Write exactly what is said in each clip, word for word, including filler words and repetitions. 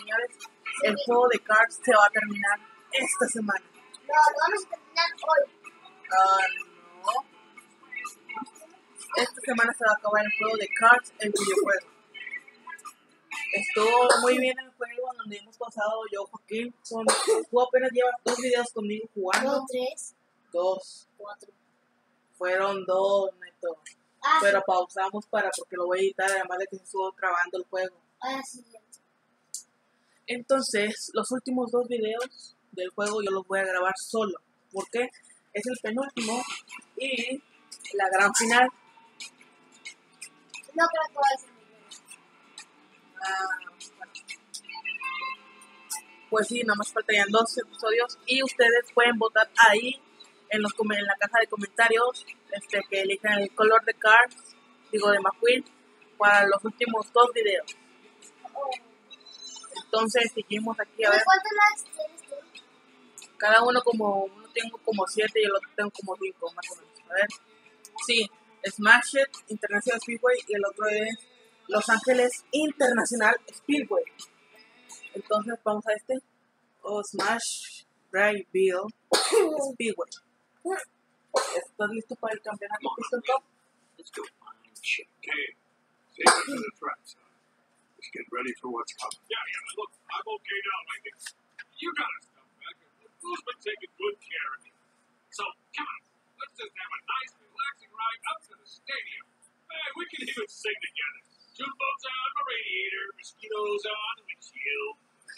señores, el juego de cards se va a terminar esta semana. No, lo vamos a terminar hoy. Ah, no. Esta semana se va a acabar el juego de cards, el videojuego. Estuvo muy bien el juego donde hemos pasado yo, Joaquín. Son, tú apenas llevas dos videos conmigo jugando. Dos, tres, Dos. cuatro. Fueron dos, neto. Ah, Pero sí. pausamos para porque lo voy a editar, además de que se estuvo trabando el juego. Ah, sí. Entonces, los últimos dos videos del juego yo los voy a grabar solo. Porque es el penúltimo y la gran final. No creo que va a ser muy bueno. Ah, bueno. Pues sí, nada más faltarían dos episodios y ustedes pueden votar ahí en los en la caja de comentarios este, que elijan el color de cards, digo de McQueen, para los últimos dos videos. Oh. Entonces seguimos aquí a ver, ¿Cuántos likes tienes tú? cada uno como, uno tengo como siete y el otro tengo como cinco más o menos. A ver, sí, Smash It International Speedway y el otro es Los Ángeles International Speedway. Entonces vamos a este, o oh, Smash Brayville Speedway. ¿Estás listo para el campeonato Piston Cup? Let's go find shit. Okay. Save it for the track, son. Let's get ready for what's coming. Yeah, yeah, look, I'm okay now, Mikey. You got us stuff back. Who's been taking good care of you? So, come on, let's just have a nice, relaxing ride up to the stadium. Hey, we can even sing together. Two boats on the radiator, mosquitoes on the windshield.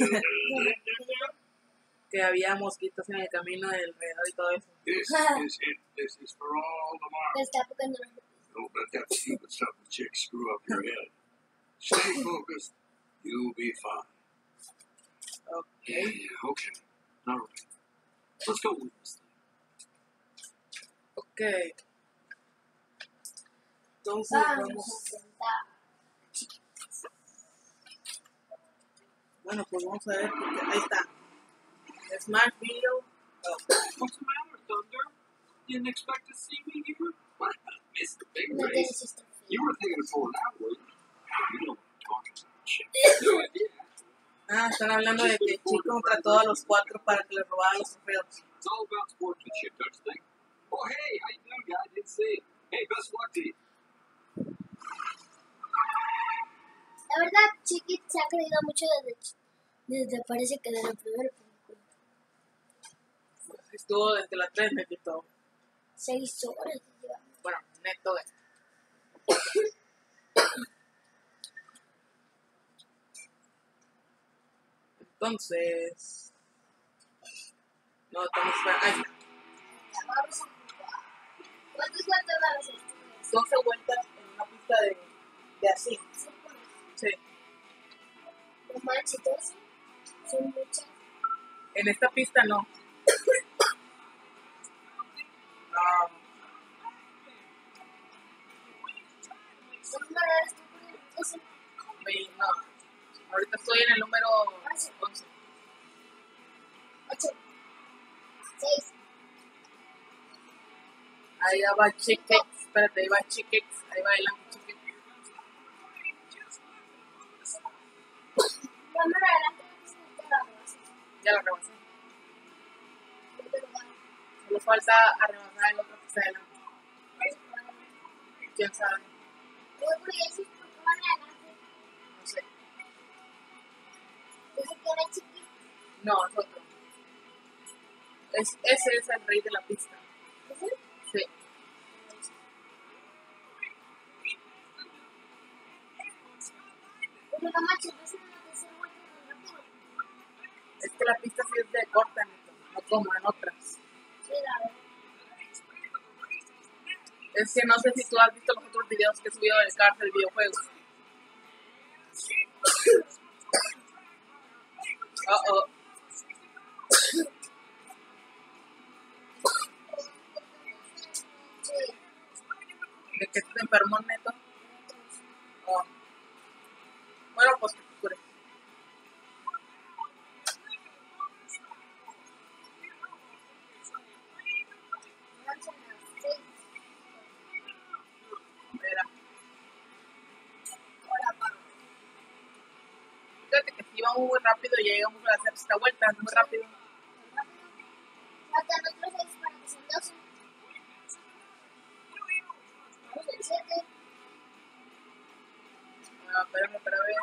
Que había mosquitos en el camino del alrededor y todo eso. This is it. This is for all tomorrow. Me está tocando la Don't let that stupid stuff with chicks screw up your head. Stay focused. You'll be fine. Okay. Yeah, yeah, okay. All right. Let's go with this thing. Ok. Entonces Vamos vamos. a sentar. Bueno, pues vamos a ver, porque ahí está. Smash Video. Oh. What's the matter, Thunder? Didn't expect to see me here? What? I missed the big No te race. hiciste feo. You were thinking of pulling out, were you? You don't want to talk about shit. No idea. Ah, están hablando de que Chico trató a los cuatro para que le robaran los trofeos. It's all about sportsmanship, don't you think? Oh, hey, how you doing, guy? Didn't see you. Hey, best of luck to you. La verdad, Chiquit se ha creído mucho desde, desde parece que desde el primer película. Pues estuvo desde la tres, me quitó. Seis horas. Lleva. Bueno, neto. eh. Entonces. No, estamos esperando. Ahí está. Vamos a jugar. ¿Cuántos vueltas van a hacer? doce vueltas en una pista de, de así. Sí. Los manchitos son muchas. En esta pista no. No. Son maneras tú ese. Me- no. Ahorita estoy en el número once. Ocho. Seis. Ahí va Chiquex. Espérate, ahí va Chiquex. Ahí va el Chiquex. Cámara adelante. No te la rebasas. Ya lo rebasé. No te lo vas. Solo falta a rebasar el otro que está adelante. ¿Quién sabe? Luego por eso es por cámara adelante. No sé. Dice que era chiquito. No, es otro. Es, ese es el rey de la pista. ¿Ese? Sí. Pero no manches, no se me va a hacer vuelta tan rápido. Es que la pista sí es de corta, neto, no como en otras. Sí, la verdad. Es que no sé si tú has visto los otros videos que he subido del cárcel del videojuego. Uh oh. Sí. ¿De que te enfermó, neto? Oh. Bueno, pues que te cure. Mancha las seis. Mira, Ahora vamos. fíjate que sí vamos muy rápido, ya llegamos a la sexta vuelta, muy rápido. Faltan otros seis para que sean doce. Vamos al siete. Ah, espérame, espérame.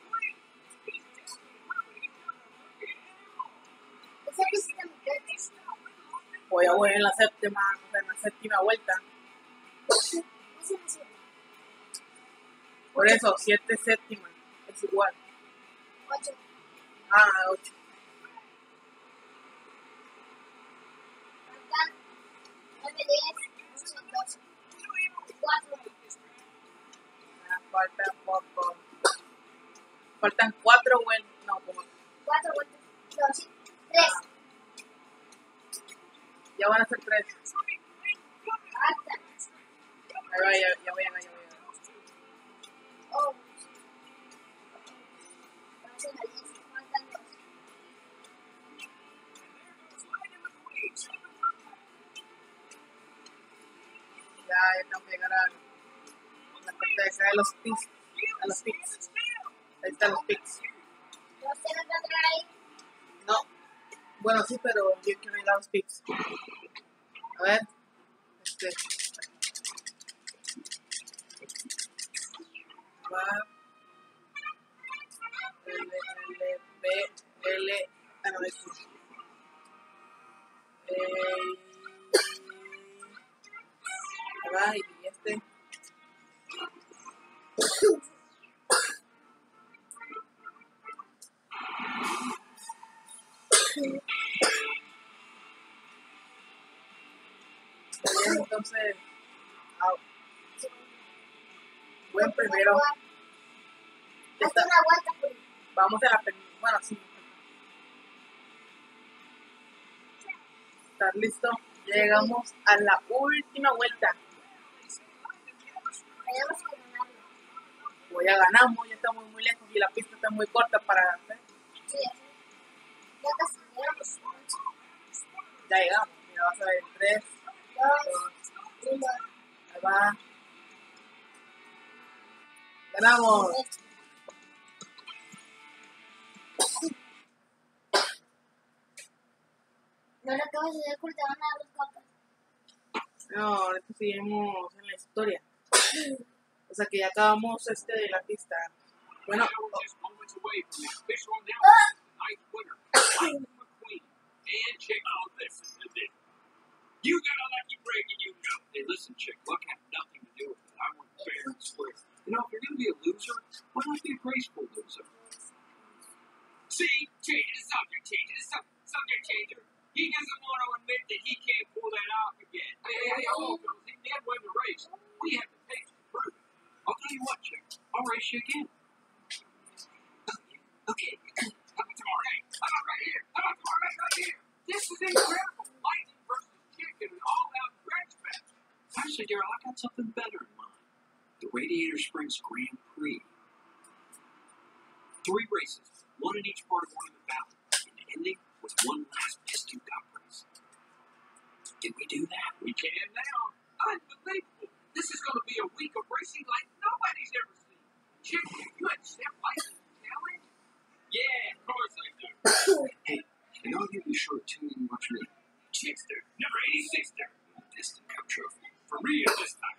Esa visita me queda. Pues ya voy en la séptima, o sea, en la séptima vuelta. Esa es la siete. Por eso, siete séptima, es igual. ocho. Ah, ocho. Faltan nueve, diez, once, doce. cuatro. Ah, faltan poco. Faltan cuatro vueltas, no, como cuatro vueltas. No, sí. tres. ya van a ser tres. Faltan. Ahí va, ya, ya voy a, ya voy a. Oh. Vamos a la diez. Faltan dos. Ya, ya tengo que llegar a la parte de acá de los picks. A los picks. Ahí están los picks. No se van a entrar ahí. No. Bueno, sí, pero yo quiero ir a los picks. A ver. Este. Va. L, L, B, L. Ah, no, es. Eh. Ahí va, y este. Está bien, entonces. Ah, buen primero. Ya Hasta está. una vuelta por ahí. Vamos a la pen... Bueno, sí. ¿Estás listo? Ya llegamos a la última vuelta. Tenemos que ganarlo. Pues ya ganamos, ya estamos muy lejos y la pista está muy corta para hacer. Sí, así. Ya casi llegamos. Ya llegamos. Mira, vas a ver en tres, Dos, uno. ahí va. Ganamos. No lo acabas de hacer porque te van a dar los copas. No, ahorita seguimos en la historia. O sea que ya acabamos este de la pista. Bueno, Now we're just moments away from the official Ah! announcement of tonight's winner, Lightning McQueen. And Chick, oh, this is the deal. You got a lucky break and you know. Hey, listen, Chick, luck had nothing to do with it. I went fair and square. You know, if you're going to be a loser, why not be a graceful loser? See, change the subject, change the sub- subject changer. He doesn't want to admit that he can't pull that off again. Hey, hey, hey, hold on, fellas. He did win the race. We have the pace to prove it. I'll tell you what, Chick. I'll race you again. Okay. How about tomorrow night? How about right here? How about tomorrow night right here? This is incredible. Lightning versus Chick in an all-out stretch match. Actually, Daryl, I got something better in mind. The Radiator Springs Grand Prix. Three races, one in each part of one of the valley, and ending with one last piston cup race. Can we do that? We can now. Unbelievable. This is going to be a week of racing like nobody's ever seen. Chick, you accept Lightning's challenge? Yeah, of course I do. Hey, and I'll give you sure to tune in and watch me. Chickster, number eighty-six-ter. Piston Cup trophy. For real this time.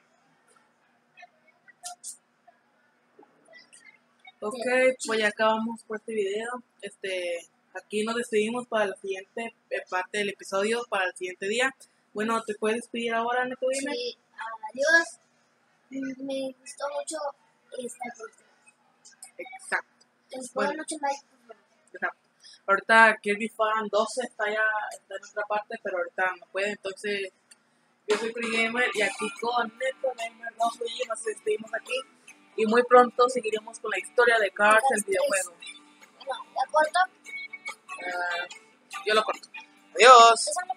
ok, pues ya acabamos con este video. Este, aquí nos despedimos para la siguiente eh, parte del episodio, para el siguiente día. Bueno, ¿te puedes despedir ahora, Neto? Dime. Sí, adiós. Mm, Me gustó mucho esta cosa. Exacto, Les Bueno. pongo mucho like. por favor. exacto. Ahorita Kirby Fan doce está ya está en otra parte, pero ahorita no puede. Entonces, yo soy Free Gamer y aquí con Neto Gamer Rojo y nos despedimos aquí. Y muy pronto seguiremos con la historia de Cars, el videojuego. Bueno, ¿de acuerdo? Ah, yo lo corto. Adiós. Eso no